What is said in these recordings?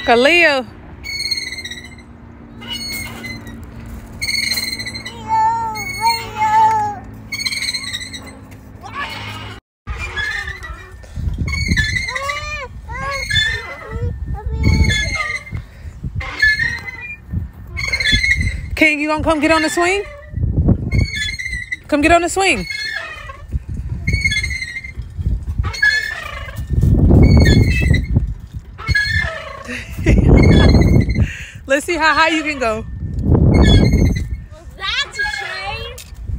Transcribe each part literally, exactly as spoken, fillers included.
Khalil. King, you gonna come get on the swing? Come get on the swing. Let's see how high you can go. Well, that's a train.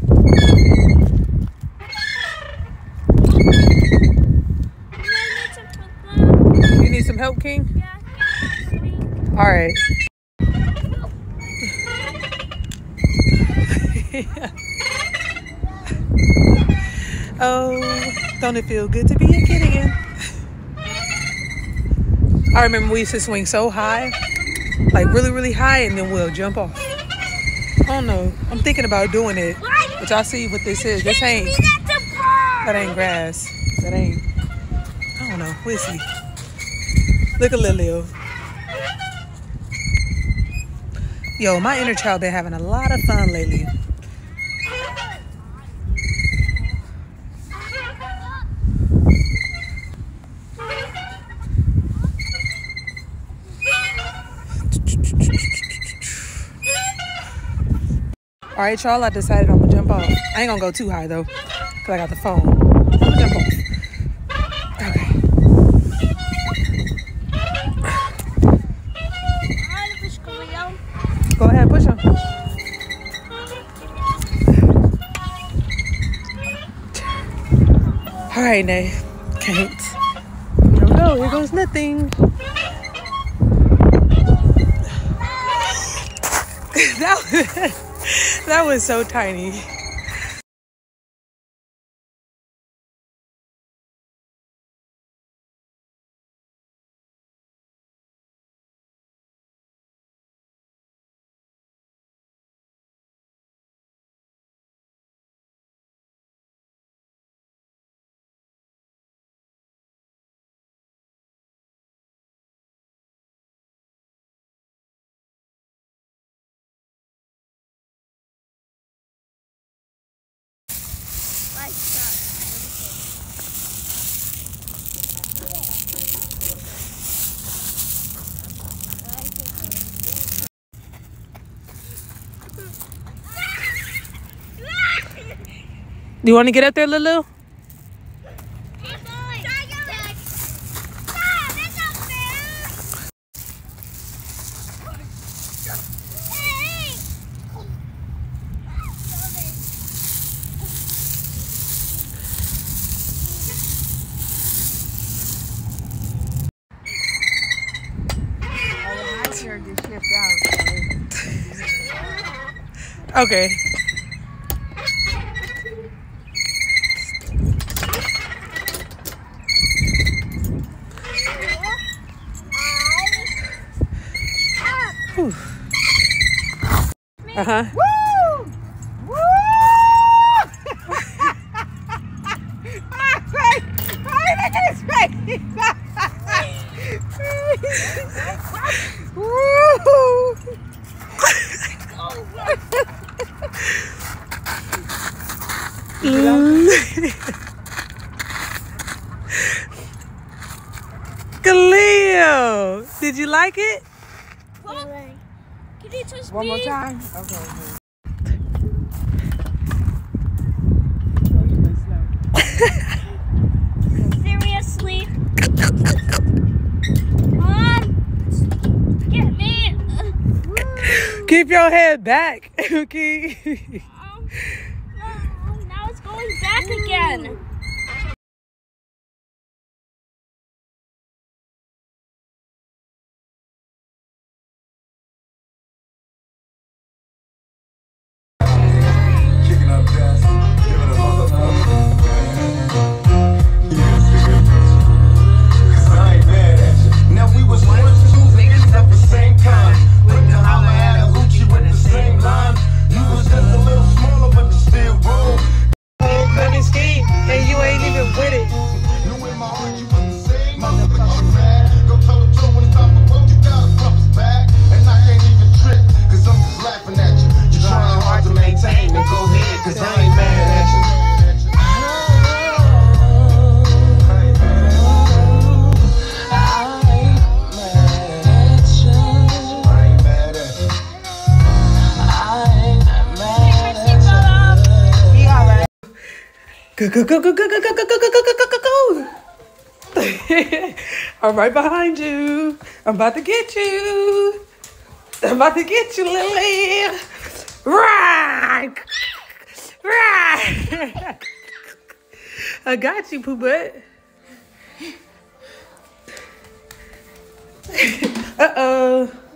You need some help, King? Yeah. All right. Oh, don't it feel good to be a kid again? I remember we used to swing so high, like really, really high, and then we'll jump off. I don't know. I'm thinking about doing it. But y'all see what this is. This ain't, that ain't grass. That ain't, I don't know. We'll see. Look at Lilio. Yo, my inner child been having a lot of fun lately. All right, y'all, I decided I'm gonna jump off. I ain't gonna go too high though, cause I got the phone. I'm gonna jump off. Okay. Go ahead, push him. All right, Nay. Can't. Here we go. Here goes nothing. that, was, that was so tiny. Do you want to get up there, Lulu? Okay. Uh-huh. Woo! Woo! Hey, look at his face! Woo! Khalil, did you like it? Well, can you touch One me? more time? Okay. Seriously? Mom, get me. Keep your head back, okay? Um, no, now it's going back again. Same time, with the holla at a hoochie with the same line. You was just a little Go, go, go, go, go, go, go, go, go, go, go, go, go. I'm right behind you. I'm about to get you. I'm about to get you, Lily. Right. Right. I got you, Pooh Butt. Uh-oh.